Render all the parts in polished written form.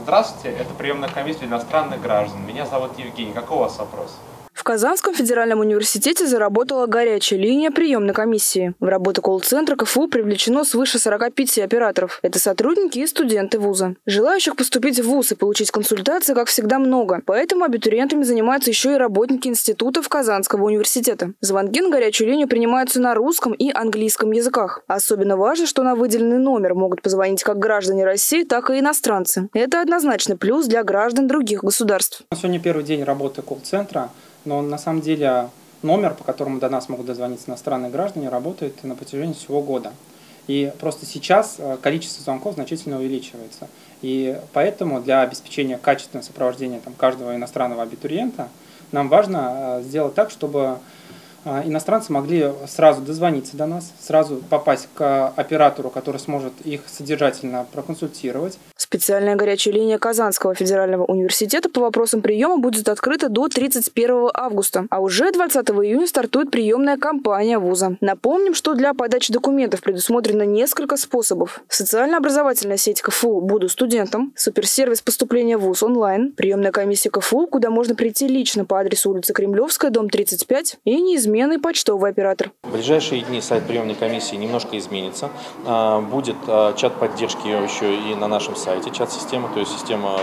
Здравствуйте, это приемная комиссия для иностранных граждан. Меня зовут Евгений. Какой у вас вопрос? В Казанском федеральном университете заработала горячая линия приемной комиссии. В работу колл-центра КФУ привлечено свыше 45 операторов. Это сотрудники и студенты вуза. Желающих поступить в вуз и получить консультации, как всегда, много. Поэтому абитуриентами занимаются еще и работники институтов Казанского университета. Звонки на горячую линию принимаются на русском и английском языках. Особенно важно, что на выделенный номер могут позвонить как граждане России, так и иностранцы. Это однозначно плюс для граждан других государств. Сегодня первый день работы колл-центра. Но на самом деле номер, по которому до нас могут дозвониться иностранные граждане, работает на протяжении всего года. И просто сейчас количество звонков значительно увеличивается. И поэтому для обеспечения качественного сопровождения каждого иностранного абитуриента нам важно сделать так, чтобы иностранцы могли сразу дозвониться до нас, сразу попасть к оператору, который сможет их содержательно проконсультировать. Специальная горячая линия Казанского федерального университета по вопросам приема будет открыта до 31 августа, а уже 20 июня стартует приемная кампания вуза. Напомним, что для подачи документов предусмотрено несколько способов. Социально-образовательная сеть КФУ «Буду студентом», суперсервис поступления в вуз онлайн, приемная комиссия КФУ, куда можно прийти лично по адресу улица Кремлевская, дом 35, и неизменный почтовый оператор. В ближайшие дни сайт приемной комиссии немножко изменится. Будет чат поддержки еще и на нашем сайте, чат-система, то есть система,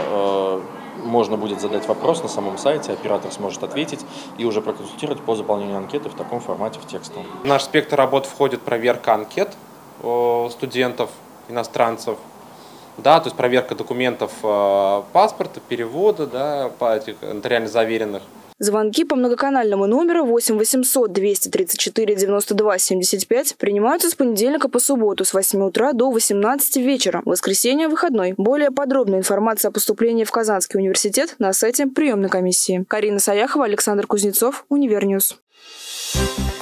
можно будет задать вопрос на самом сайте, оператор сможет ответить и уже проконсультировать по заполнению анкеты в таком формате, в текстовом. В наш спектр работ входит проверка анкет студентов, иностранцев, да, то есть проверка документов паспорта, перевода, да, по этих нотариально заверенных. Звонки по многоканальному номеру 8 800 234 92 75 принимаются с понедельника по субботу с 8 утра до 18 вечера. В воскресенье выходной. Более подробная информация о поступлении в Казанский университет на сайте приемной комиссии. Карина Саяхова, Александр Кузнецов, Универньюз.